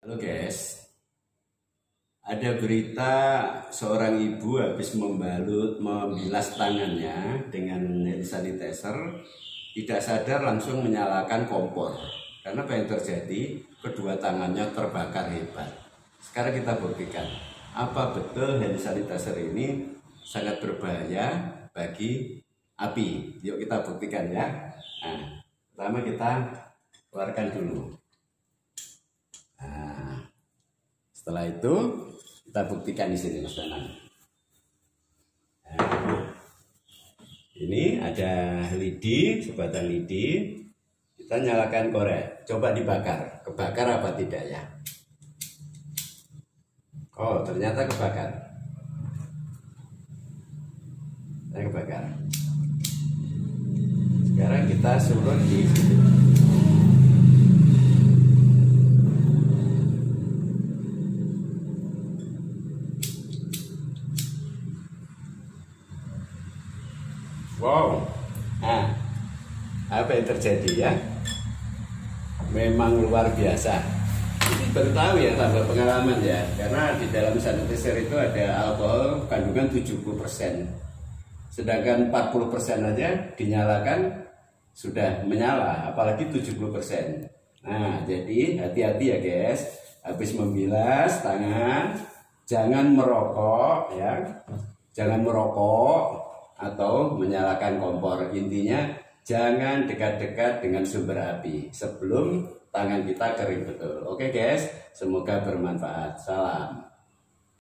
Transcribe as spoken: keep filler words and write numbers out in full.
Halo guys, ada berita seorang ibu habis membalut, membilas tangannya dengan hand sanitizer, tidak sadar langsung menyalakan kompor. Karena apa yang terjadi? Kedua tangannya terbakar hebat. Sekarang kita buktikan, apa betul hand sanitizer ini sangat berbahaya bagi api. Yuk kita buktikan ya. Nah, pertama kita keluarkan dulu. Nah, setelah itu kita buktikan di sini Mas Danang. Nah, ini ada lidi, sebatang lidi. Kita nyalakan korek, coba dibakar. Kebakar apa tidak ya? Oh, ternyata kebakar. Saya kebakar. Sekarang kita suruh di sini. Wow, nah, apa yang terjadi ya? Memang luar biasa. Ini baru tahu ya, tambah pengalaman ya. Karena di dalam sanitizer itu ada alkohol kandungan tujuh puluh persen. Sedangkan empat puluh persen aja dinyalakan sudah menyala, apalagi tujuh puluh persen. Nah, jadi hati-hati ya guys. Habis membilas tangan, jangan merokok ya. Jangan merokok atau menyalakan kompor. Intinya jangan dekat-dekat dengan sumber api sebelum tangan kita kering betul. Oke guys, semoga bermanfaat. Salam.